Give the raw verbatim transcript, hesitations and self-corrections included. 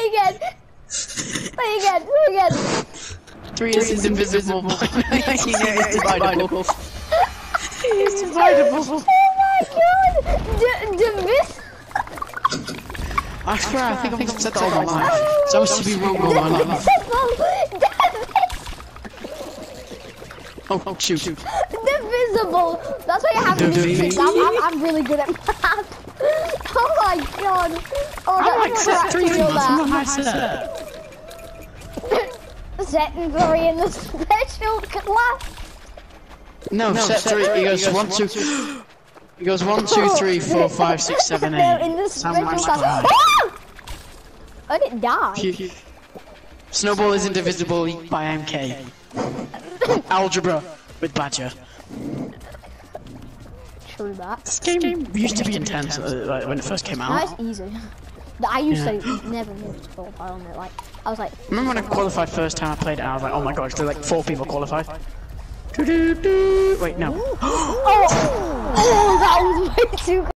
again. Play again. Play again. Three is invisible. You know it's dividable. It's dividable. Oh my god! D Divis. I swear, I think I've said that all my life. It's supposed to be wrong all my life. Oh, oh, shoot, shoot. Divisible. That's why you have to do this. I'm, I'm, I'm really good at math. Oh my god. Oh, I like set three things. I'm not set. Set and three in the special class. No, no set, set three. He goes one, two. He goes one, two, three, four, five, six, seven, eight. No, in the special class. Ah! I didn't die. Snowball is indivisible by M K. Algebra with Badger. True that. This game used to be intense uh, like, when it first came out. That's easy. I used Yeah. to never move to qualify on it. Like I was like. Remember when I qualified first time I played it? I was like, oh my god, there's like four people qualified. Wait, no. Oh, oh, that was way too.